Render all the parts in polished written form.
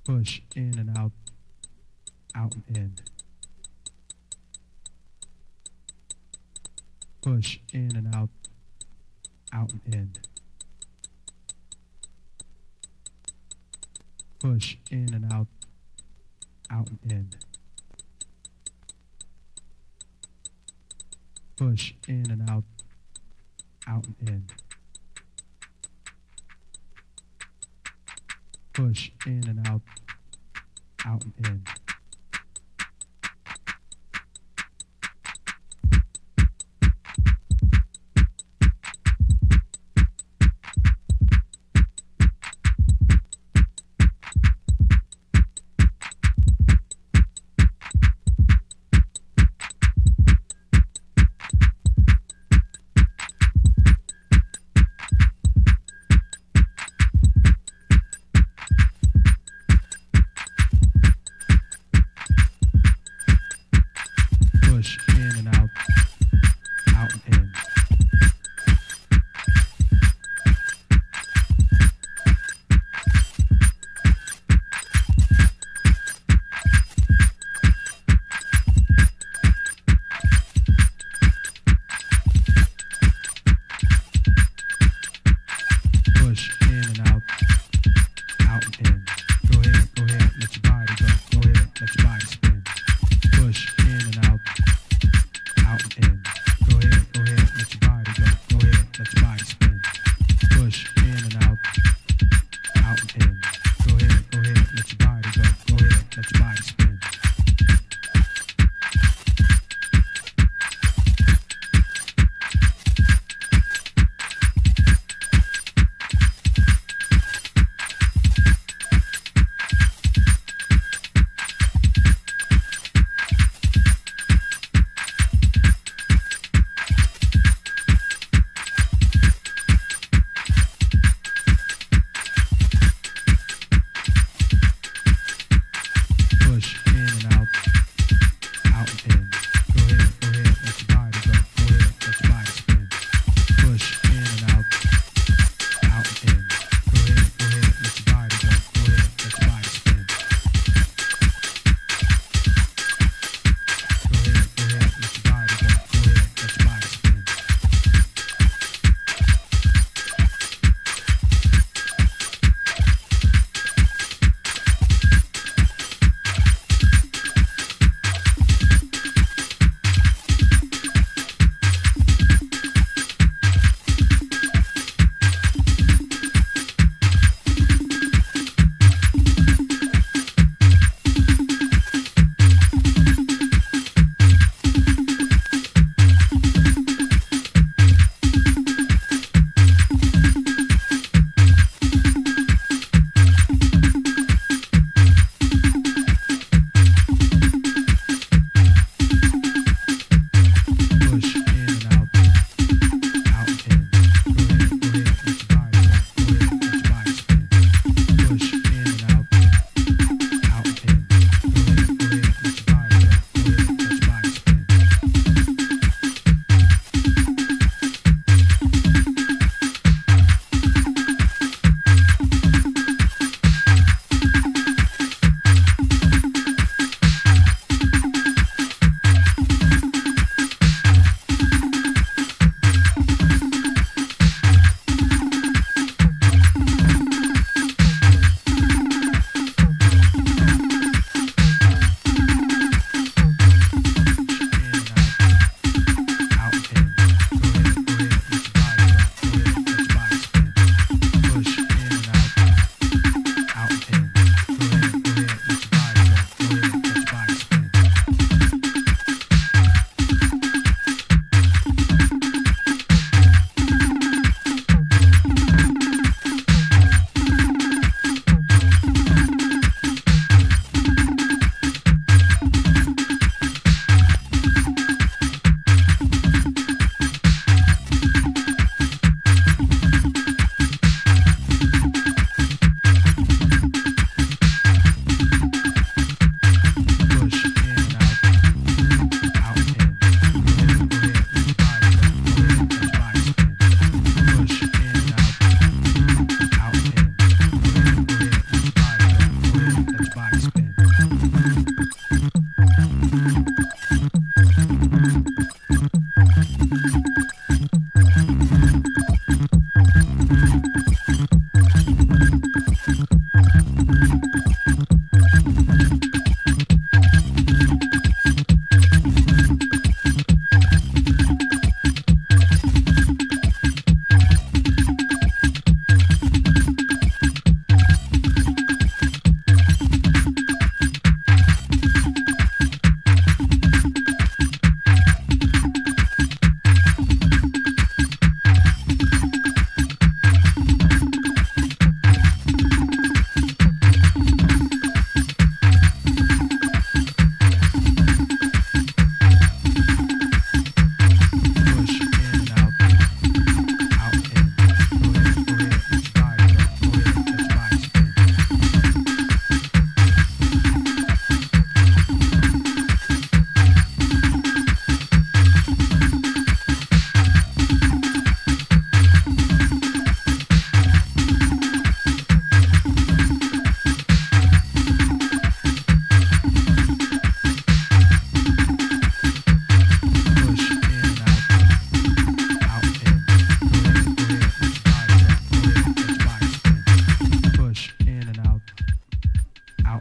Push in and out, out and in. Push in and out, out and in. Push in and out, out and in. Push in and out, out and in. Push in and out, out and in. Push in and out, out and in. Push in and out, out and in. Go ahead, let your body go. Go ahead, let your body spin. Push in and out, out and in. Go ahead,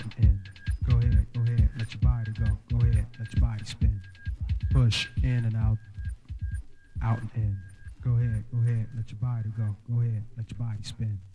out and in. Go ahead, let your body go. Go ahead, let your body spin. Push in and out and in. Go ahead, let your body go. Go ahead, let your body spin.